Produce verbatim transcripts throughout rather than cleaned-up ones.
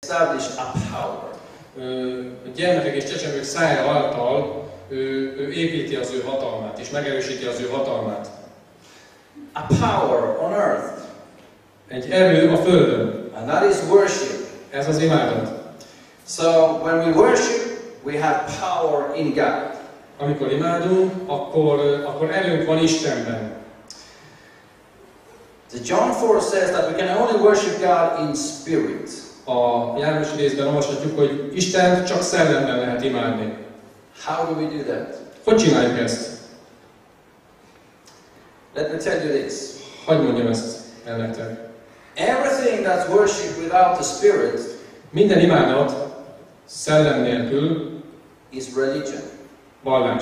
establish a power. A gyermekek és csecsemők szája által ő, ő építi az ő hatalmát, és megerősíti az ő hatalmát. A power on earth. Egy erő a földön. And that is worship. Ez az imádat. So when we worship, we have power in God. Amikor imádunk, akkor, akkor erőnk van Istenben. The John four says that we can only worship God in spirit. A János részben olvashatjuk, hogy Istent csak szellemben lehet imádni. How do we do that? Hogy csináljuk ezt? Let me tell you this. Hadd mondjam ezt el nektek. Everything that's worship without the spirit, minden imádat szellem nélkül is religion. Vallás.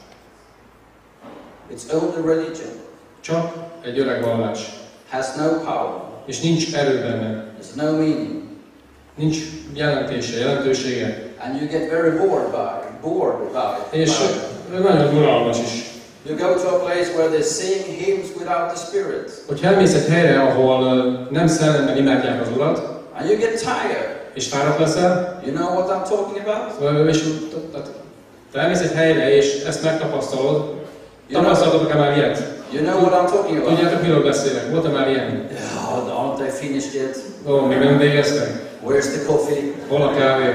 It's only religion. Csak egy öreg vallás. Has no power. És nincs erő benne. There's no meaning. Nincs jelentése, jelentősége. And you get very bored by it, bored about it. És nagyon unalmas is. You go to a place where they sing hymns without the Spirit. Hogyha elmész egy helyre, ahol nem szellemben imádják az Urat, and you get tired. És fáradt leszel, You know what I'm talking about? és te elmész egy helyre, és ezt megtapasztalod, tapasztaltatok-e már ilyet? You know what I'm talking about? Tudjátok, miről beszélek? Volt-e már ilyen? Oh, aren't they finished yet? Ó, oh, még nem végeztek? Where's the coffee? Hol a kávé?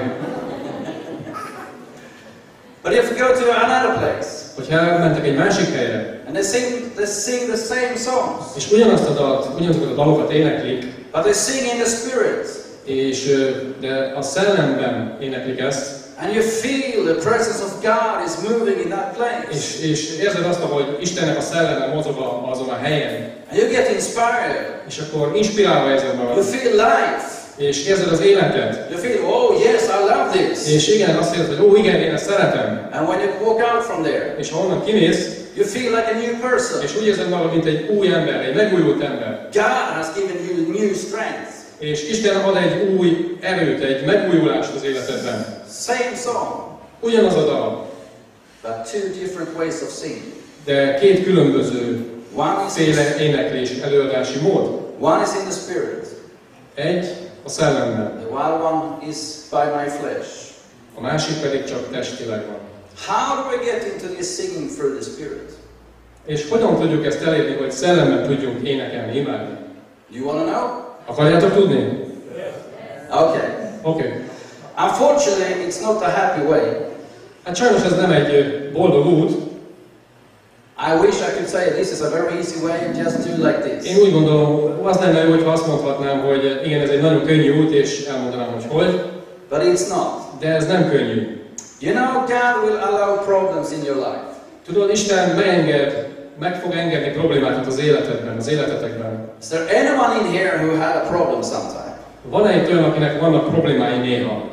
But if you go to another place, hogyha elmentek egy másik helyre, and they sing, they sing the same songs, és ugyanazt a dalt, ugyanazokat a dalokat éneklik, but they sing in the Spirit, és de a szellemben éneklik ezt, and you feel the presence of God is moving in that place, és, és érzed azt, hogy Istennek a szelleme mozog azon a helyen, and you get inspired, és akkor inspirálva érzed magad, you feel life, és érzed az életet, you feel, oh yes, I love this, és igen, azt érzed, hogy ó, igen, én ezt szeretem, and when you walk out from there, és ha onnan kimész, you feel like a new person, és úgy érzed magad, mint egy új ember, egy megújult ember. God has given you new strength. És Isten ad egy új erőt, egy megújulást az életedben. Same song, ugyanaz a dal, but two different ways of singing. De két különböző féle éneklési, előadási mód. One is in the spirit. Egy a szellemben. The wild one is by my flesh. A másik pedig csak testileg van. How do we get into this singing through the spirit? És hogyan tudjuk ezt elérni, hogy szellemben tudjunk énekelni, imádni? You want to know? Akarjátok tudni? Yes. Okay. Okay. Unfortunately, it's not a happy way. Hát sajnos ez nem egy boldog út. I wish I could say this is a very easy way and just do like this. Én úgy gondolom, az lenne jó, hogyha azt mondhatnám, hogy igen, ez egy nagyon könnyű út, és elmondanám, hogy hogy. But it's not. De ez nem könnyű. You know, God will allow problems in your life. Tudod, Isten beenged, meg fog engedni problémákat az életedben, az életetekben. Is there anyone in here who had a problem sometime? Van-e itt olyan, akinek vannak problémái néha?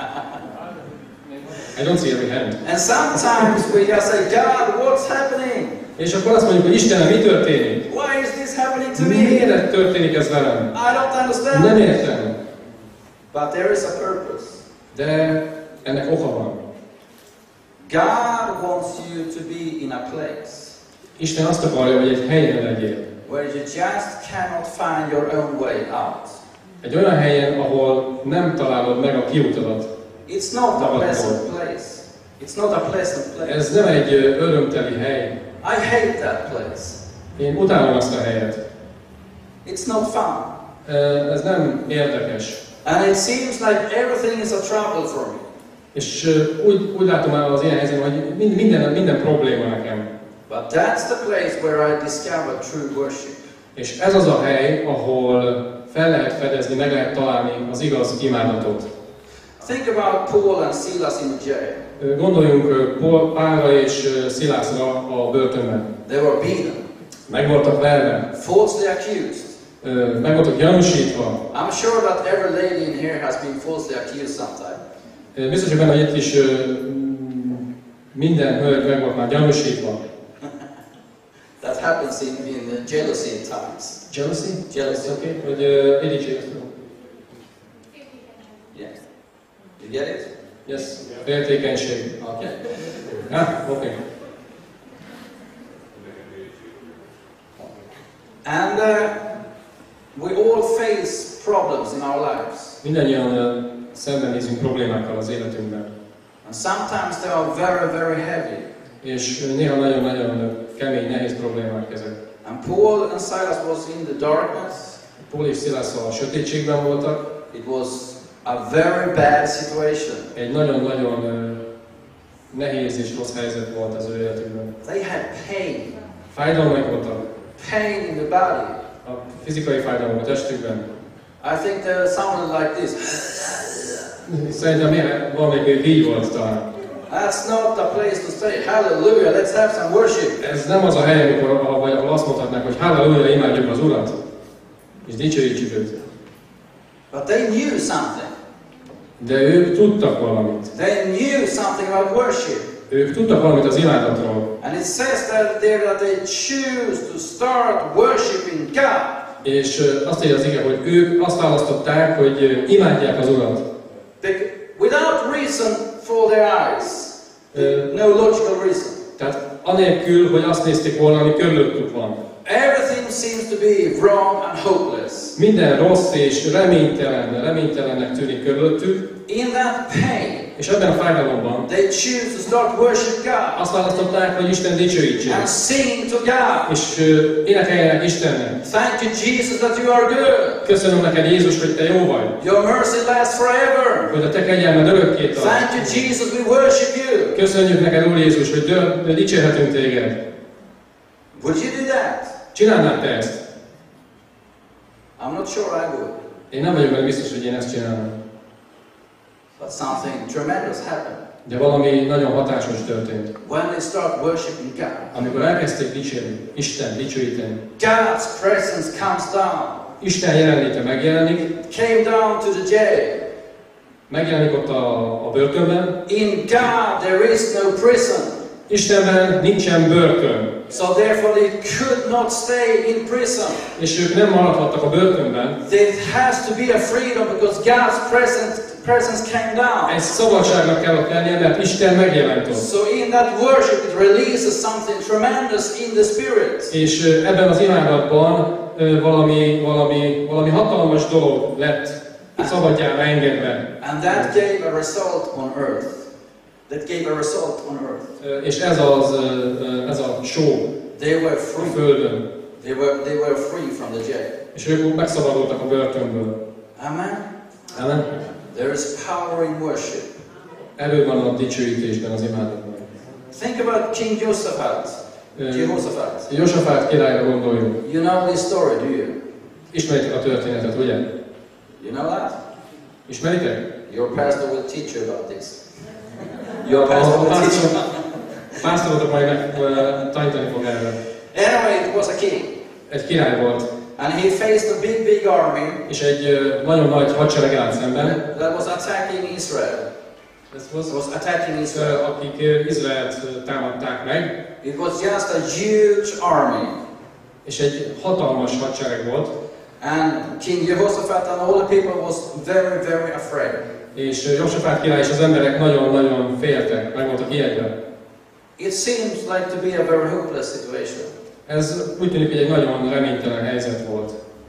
I don't see every hand. And sometimes we just say, God, what's happening? És akkor azt mondjuk, hogy Istenem, mi történik? Why is this happening to me? Miért történik ez velem? I don't understand. Nem értem. But there is a purpose. De ennek oka van. God wants you to be in a place. Isten azt akarja, hogy egy helyen legyél. Where you just cannot find your own way out. Egy olyan helyen, ahol nem találod meg a kiutadat. It's not a pleasant place. It's not a pleasant place. Ez nem egy örömteli hely. I hate that place. Én utálom azt a helyet. It's not fun. Ez nem érdekes. And it seems like everything is a trouble for me. És úgy, úgy látom el az ilyen helyzetben, hogy minden, minden probléma nekem. But that's the place where I discovered true worship. És ez az a hely, ahol fel lehet fedezni, meg lehet találni az igaz imádatot. Think about Paul and Silas in the jail. Gondoljunk Pálra és Szilászra a börtönben. They were beaten. Meg voltak verve. Falsely accused. Meg voltak gyanúsítva. I'm sure that every lady in here has been falsely accused sometime. Biztos, hogy benne, hogy itt is minden hölgy meg volt már gyanúsítva. That happens in, in the jealousy times. Jealousy? Jealousy. Okay. Hogy uh, irigység ezt tudom. Yeah. You get it? Yes. Féltékenység. Okay. Ah, okay. And uh, we all face problems in our lives. Mindannyian uh, szembenézünk problémákkal az életünkben. And sometimes they are very, very heavy. És néha nagyon-nagyon kemény, nehéz problémák ezek. And Paul and Silas was in the darkness. Paul és Silas a sötétségben voltak. It was a very bad situation. Egy nagyon-nagyon nehéz és rossz helyzet volt az ő életükben. They had pain. Fájdalmak voltak. Pain in the body. A fizikai fájdalmak a testükben. I think there sounded like this. Szerintem valamelyik így volt talán. That's not the place to say, hallelujah, let's have some worship. Ez nem az a hely, amikor, ahol, ahol azt mondhatnák, hogy hallelujah, imádjuk az Urat, és dicsőítsük őt. But they knew something. De ők tudtak valamit. They knew something about worship. Ők tudtak valamit az imádatról. And it says that there that they choose to start worshiping God. És azt írja az ige, hogy ők azt választották, hogy imádják az Urat. They, without reason for their eyes. No logical reason. Tehát anélkül, hogy azt nézték volna, ami körülöttük van. Everything seems to be wrong and hopeless. Minden rossz és reménytelen, reménytelennek tűnik körülöttük. In that pain, és ebben a fájdalomban they choose to start worship God. Azt választották, hogy Isten dicsőítsék. And sing to God. És uh, énekeljenek Istennek. Thank you, Jesus, that you are good. Köszönöm neked, Jézus, hogy te jó vagy. Your mercy lasts forever. Hogy a te kegyelmed örökké tart. Thank you, Jesus, we worship you. Köszönjük neked, Úr Jézus, hogy dö- dicsérhetünk téged. Would you do that? Csinálnád te ezt? I'm not sure I would. Én nem vagyok benne biztos, hogy én ezt csinálnám. But something tremendous happened. De valami nagyon hatásos történt. When they start worshiping God. Amikor elkezdték dicsérni, Isten dicsőíteni. God's presence comes down. Isten jelenléte megjelenik. It came down to the jail. Megjelenik ott a, a börtönben. In God there is no prison. Istenben nincsen börtön. So therefore they could not stay in prison. És ők nem maradhattak a börtönben. There has to be a freedom because God's presence, presence came down. Egy szabadságnak kell ott lennie, mert Isten megjelent ott. So in that worship it releases something tremendous in the spirit. És ebben az imádatban valami, valami, valami hatalmas dolog lett szabadjára engedve. And that gave a result on earth. That gave a result on earth. És ez az, ez a show They were a free. földön. They were, they were free from the jail. És ők megszabadultak a börtönből. Amen. Amen. There is power in worship. Erő van a dicsőítésben, az imádatban. Think about King Josaphat. Jehoshaphat. Josafát királyra gondoljunk. You know this story, do you? Ismeritek a történetet, ugye? You know that? Ismeritek? Your pastor will teach you about this. Your pastor will teach you. Pásztorotok majd meg tanítani fog erről. Anyway, it was a king. Egy király volt. And he faced a big, big army. És egy nagyon nagy hadsereg állt szemben. That was attacking Israel. Ez was, was attacking Israel. akik Izraelt támadták meg. It was just a huge army. És egy hatalmas hadsereg volt. And King Jehoshaphat and all the people was very, very afraid. És Josafát király és az emberek nagyon-nagyon féltek, meg voltak ijedve. It seems like to be a very hopeless situation. Ez úgy tűnik, hogy egy nagyon reménytelen helyzet volt.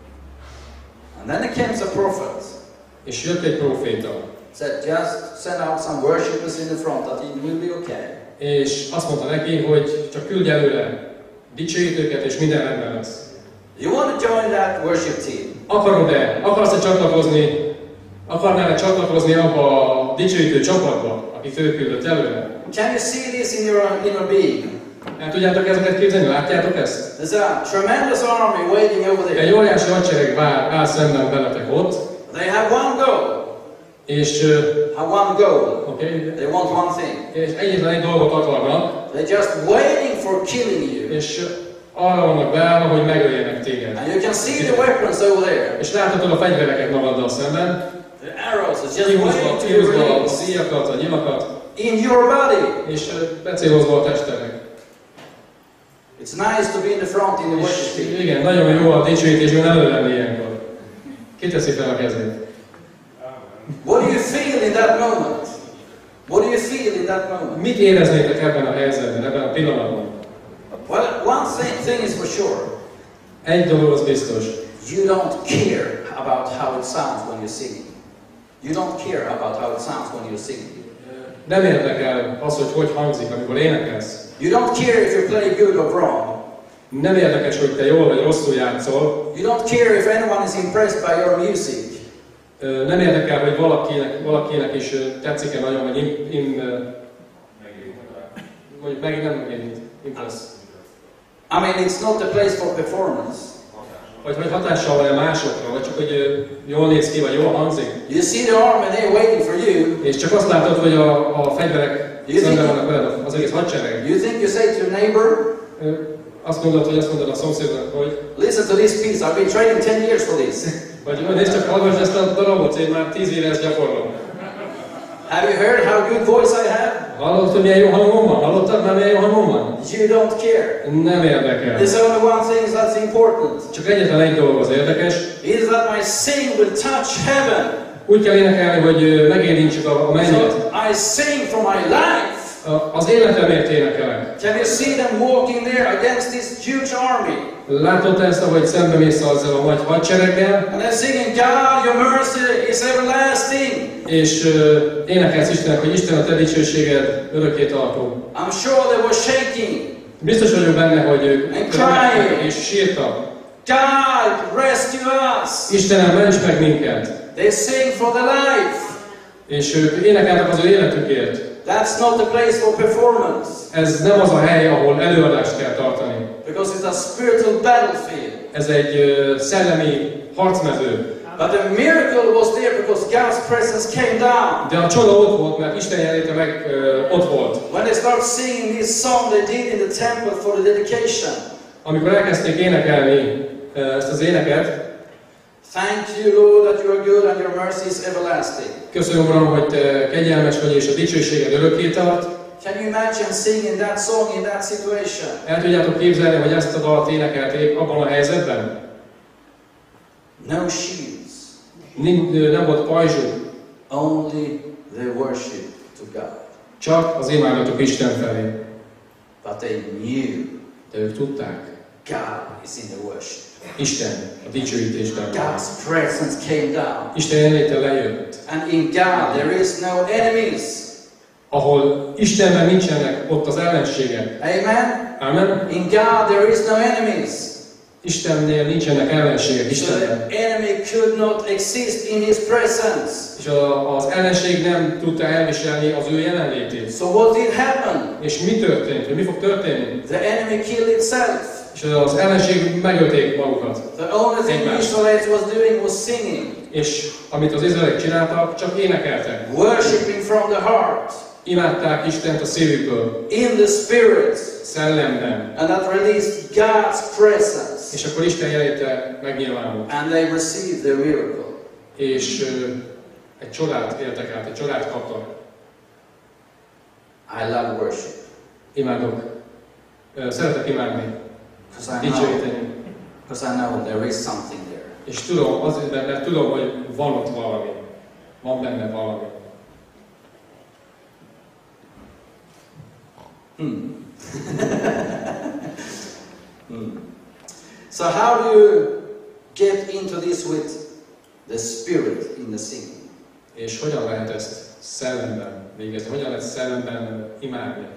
And then there comes a prophet. És jött egy próféta. Said, just send out some worshippers in the front, that it will be okay. És azt mondta neki, hogy csak küldj előre dicsőítőket, és minden rendben lesz. You want to join that worship team? Akarod-e? Akarsz-e csatlakozni? Akarnál-e csatlakozni abba a dicsőítő csapatba, akit ő küldött előre? Can you see this in your inner being? El tudjátok ezeket képzelni? Látjátok ezt? There's a tremendous army waiting over there. Egy óriási hadsereg vár, áll szemben veletek ott. They have one goal. És, have one goal. Okay. They want one thing. És egyetlen egy dolgot akarnak. They're just waiting for killing you. És arra vannak beállva, hogy megöljenek téged. And you can see the weapons over there. És láthatod a fegyvereket magaddal szemben. The arrows is just waiting to be Kihúzva a released. szíjakat, a nyilakat. In your body. És becélozva a testednek. It's nice to be in the front in the worship team. Igen, nagyon jó a dicsőítésben elő lenni ilyenkor. Ki teszi fel a kezét? What do you feel in that moment? What do you feel in that moment? Mit éreznétek ebben a helyzetben, ebben a pillanatban? Well, one thing, thing is for sure. Egy dolog az biztos. You don't care about how it sounds when you sing. You don't care about how it sounds when you're singing. Nem érdekel az, hogy hogy hangzik, amikor énekelsz. You don't care if you play good or wrong. Nem érdekes, hogy te jól vagy rosszul játszol. You don't care if anyone is impressed by your music. Nem érdekel, hogy valakinek, valakinek is tetszik-e nagyon, vagy im, im, mondjuk megint nem megint impress. I mean, it's not the place for performance. Vagy, vagy hatással van-e másokra, vagy csak, hogy jól néz ki, vagy jól hangzik. You see the army, they're waiting for you. És csak azt látod, hogy a, a fegyverek szemben vannak veled, az egész hadsereg. You think you say to your neighbor, azt mondod, hogy azt mondod a szomszédnak, hogy listen to this piece, I've been training ten years for this. Vagy nézd csak, hallgass ezt a darabot, én már tíz éve ezt gyakorlom. Have you heard how good voice I have? Hallod, hogy milyen jó hangom van? Hallottad már, milyen jó hangom van? You don't care. Nem érdekel. There's only one thing that's important. Csak egyetlen egy dolog az érdekes. Is that my sing will touch heaven. Úgy kell énekelni, hogy megérintsük a, a mennyet. So I sing for my life. Az életemért énekelek. Can you see them walking there against this huge army? Látod ezt, ahogy szembe mész azzal a nagy hadsereggel? And they're singing, God, your mercy is everlasting. És uh, énekelsz Istennek, hogy Isten a te dicsőséged örökké tartó. I'm sure they were shaking. Biztos vagyok benne, hogy ők és sírtak. God, rescue us. Istenem, ments meg minket. They sing for the life. És ők énekeltek az ő életükért. That's not the place for performance. Ez nem az a hely, ahol előadást kell tartani. Because it's a spiritual battlefield. Ez egy uh, szellemi harcmező. But the miracle was there because God's presence came down. De a csoda ott volt, mert Isten jelenléte meg uh, ott volt. When they started singing this song they did in the temple for the dedication. Amikor elkezdték énekelni uh, ezt az éneket, thank you, Lord, that you are good and your mercy is everlasting. Köszönöm, Uram, hogy te kegyelmes vagy és a dicsőséged örökké tart. Can you imagine singing that song in that situation? El tudjátok képzelni, hogy ezt a dalt énekelték abban a helyzetben? No shields. Nem, nem volt pajzsuk. Only the worship to God. Csak az imádatok Isten felé. But they knew. De ők tudták. God is in the worship. Isten a dicsőítésben. God's presence came down. Isten jelenléte lejött. And in God there is no enemies. Ahol Istenben nincsenek, ott az ellenségek. Amen? Amen? In God there is no enemies. Istennél nincsenek ellenségek. Istenben. So the enemy could not exist in his presence. És a, az ellenség nem tudta elviselni az ő jelenlétét. So what did happen? És mi történt? Mi fog történni? The enemy killed itself. És az ellenség megölték magukat. The only thing the Israelites was doing was singing. És amit az izraeliek csináltak, csak énekeltek. Worshiping from the heart. Imádták Istent a szívükből. In the spirit. Szellemben. And that released God's presence. És akkor Isten jelenléte megnyilvánult. And they received the miracle. És uh, egy csodát éltek át, egy csodát kaptak. I love worship. Imádok. Uh, szeretek imádni. Dicsőíteni. Because I know there is something there. És tudom, azért, mert tudom, hogy van ott valami. Van benne valami. Hmm. hmm. So how do you get into this with the spirit in the singing? És hogyan lehet ezt szellemben végezni? Hogyan lehet szellemben imádni?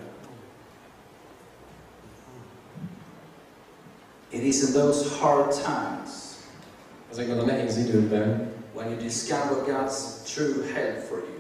It is in those hard times ezekben a nehéz időkben, when you discover God's true help for you.